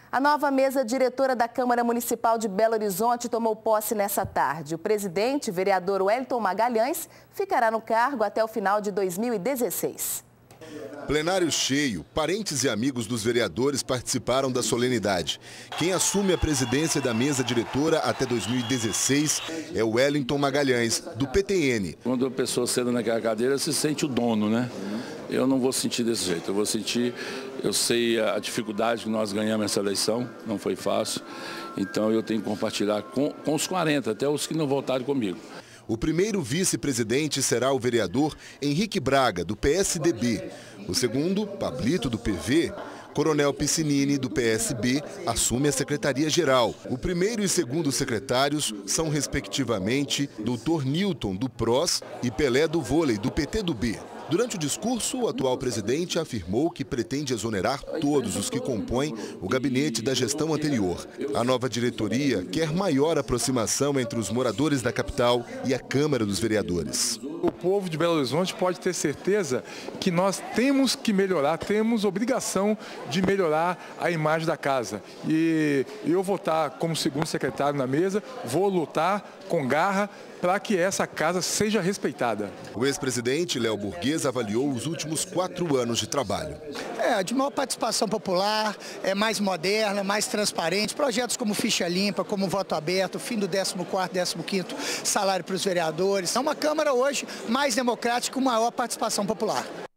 A nova mesa diretora da Câmara Municipal de Belo Horizonte tomou posse nessa tarde. O presidente, vereador Wellington Magalhães, ficará no cargo até o final de 2016. Plenário cheio, parentes e amigos dos vereadores participaram da solenidade. Quem assume a presidência da mesa diretora até 2016 é o Wellington Magalhães, do PTN. Quando a pessoa senta naquela cadeira, se sente o dono, né? Eu não vou sentir desse jeito, eu sei a dificuldade que nós ganhamos essa eleição, não foi fácil, então eu tenho que compartilhar com os 40, até os que não votaram comigo. O primeiro vice-presidente será o vereador Henrique Braga, do PSDB. O segundo, Pablito, do PV. Coronel Piscinini, do PSB, assume a secretaria-geral. O primeiro e segundo secretários são, respectivamente, Dr. Newton, do PROS, e Pelé, do Vôlei, do PTdoB. Durante o discurso, o atual presidente afirmou que pretende exonerar todos os que compõem o gabinete da gestão anterior. A nova diretoria quer maior aproximação entre os moradores da capital e a Câmara dos Vereadores. O povo de Belo Horizonte pode ter certeza que nós temos que melhorar, temos obrigação de melhorar a imagem da casa. E eu vou estar como segundo secretário na mesa, vou lutar com garra para que essa casa seja respeitada. O ex-presidente Léo Burguês avaliou os últimos 4 anos de trabalho. De maior participação popular, mais moderna, mais transparente, projetos como ficha limpa, como voto aberto, fim do 14º, 15º salário para os vereadores. É uma Câmara hoje mais democrática, com maior participação popular.